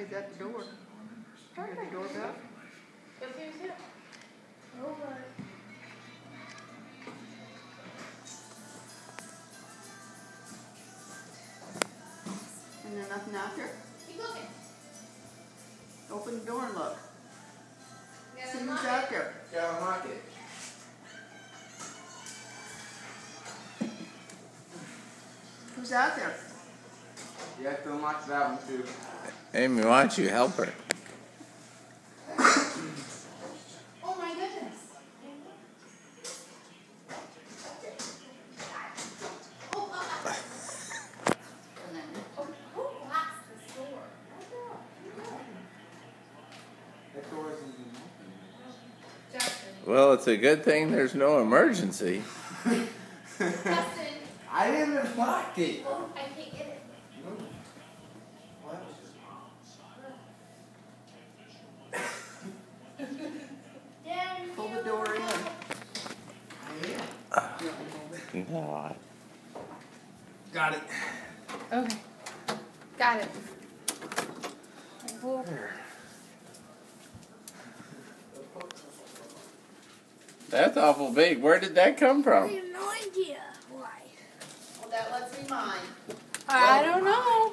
Somebody's at the door. You hear the doorbell? Let's see who's here. And there's nothing out there? Keep looking. Open the door and look. Yeah, See who's unlock out it. there. Yeah, unlock it. Who's out there? You have to unlock that one too. Amy, why don't you help her? Oh my goodness. And then, Who locks this door? That door isn't even Justin. Well, it's a good thing there's no emergency. Justin. I didn't unlock it. Oh, I can't get it. No. What? pull the door in. No, Got it. Okay. Got it. that's awful big. Where did that come I from? have no idea why. Well, that lets me mine. I don't know.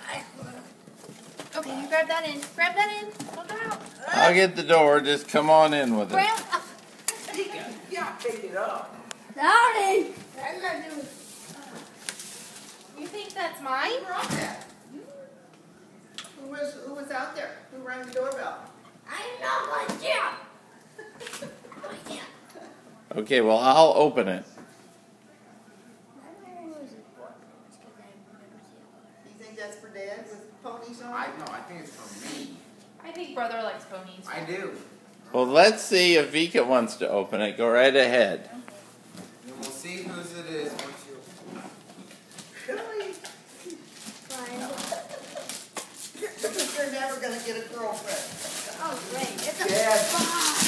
Okay, you grab that in. Grab that in. Look out. I'll get the door. Just come on in with it. Grab. Yeah, pick it up. Sorry. I'm not doing it. You think that's mine? Who brought that? Who was out there? Who rang the doorbell? I have no idea. No idea. Okay, well, I'll open it. I don't know who is it for. It's 'cause I've never seen it. You think that's for Dad with ponies on? I think it's for me. I think brother likes ponies. I do. Well, let's see if Vika wants to open it. Go right ahead. And we'll see whose it is once you. Really? Fine. You're never going to get a girlfriend. Oh, great. It's a Dad. box.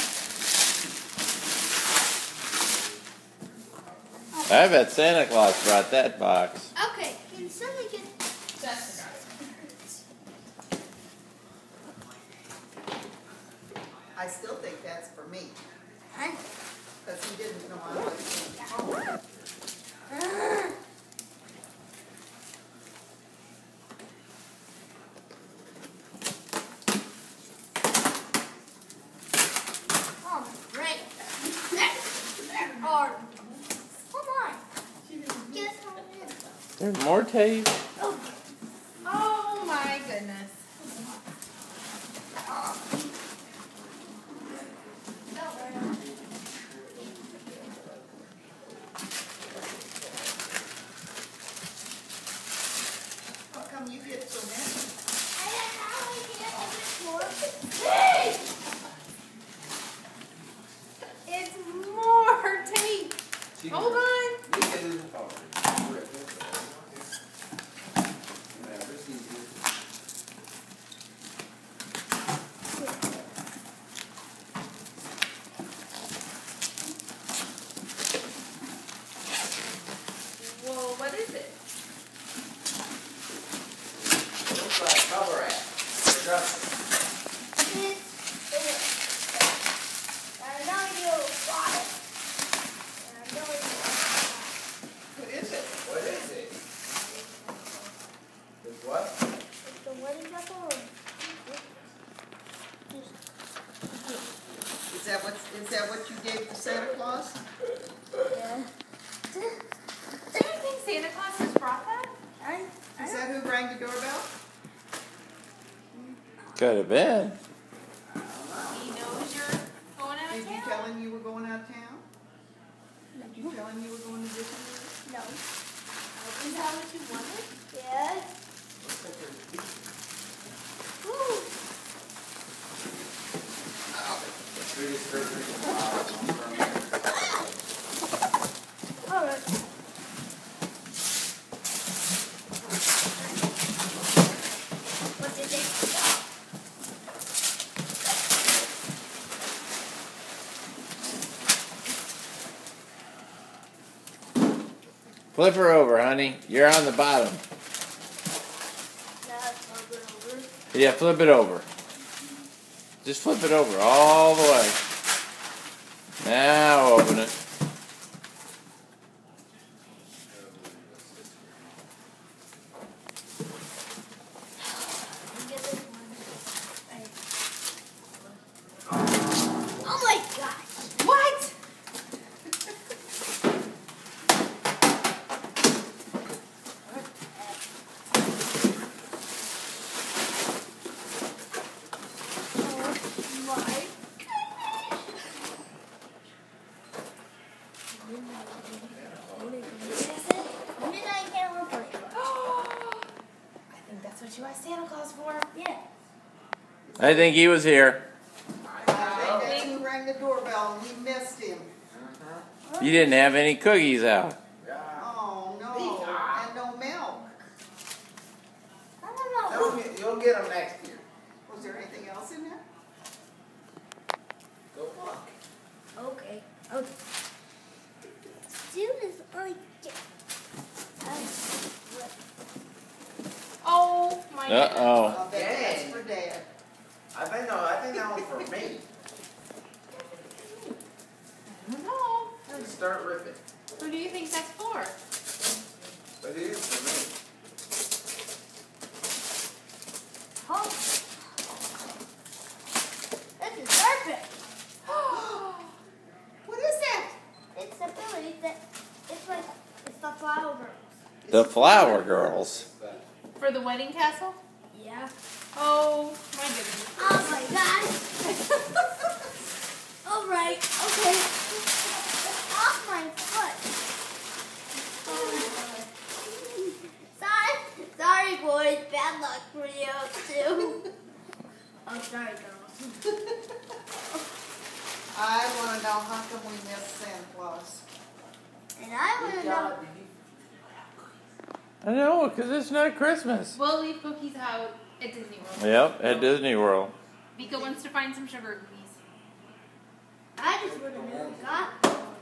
I bet Santa Claus brought that box. Okay, can somebody get... Justin got it. I still think that's for me. Huh? Because he didn't know I was home. Oh, great. They're hard. Come on. Get on in. There's more tape. Oh, Oh my goodness. How come you get so many? I don't know. I can't open it more. Hey! It's more tape. Hold on. You get it. Oh. Whatever, it's easier. Whoa, what is it? Looks like bubble wrap. Trust me. What is it? What is it? It's what? Is that what you gave to Santa Claus? Do you think Santa Claus just brought that? Is that who rang the doorbell? Could have been. He knows you're going out of Did you town. tell him you were going out of town? Did you tell him you were going to Disneyland? No. Is that what you wanted? Yes. Biggest surgery. All right. What did they stop? Flip her over, honey. You're on the bottom. No. flip it over. Yeah, flip it over. Just flip it over all the way. Now open it. Get this one. Oh my gosh. What? Oh my Midnight Candle Party. I think that's what you asked Santa Claus for. Yeah. I think he was here. I think he rang the doorbell and we missed him. You didn't have any cookies out. Oh, no. And no milk. I don't know. You'll get them next year. Was there anything else in there? Go look. Okay. Okay. Soon as I get. Oh my goodness. Uh-oh. I'll bet that's for Dad. I think that one's for me. I don't know. Just start ripping. Who do you think that's for? But it is for me. Oh. This is perfect. What is that? It's the ability that it's like it's the flower girls. The Flower Girls. For the wedding castle? Yeah. Oh my goodness. Oh my gosh. All right. Okay. Off my foot. Sorry, boys. Bad luck for you too. Oh, sorry, girls. I want to know how come we missed Santa Claus. And I want to know. I know, because it's not Christmas. We'll leave cookies out at Disney World. Yep, at Disney World. Vika wants to find some sugar cookies. I just want to know. God.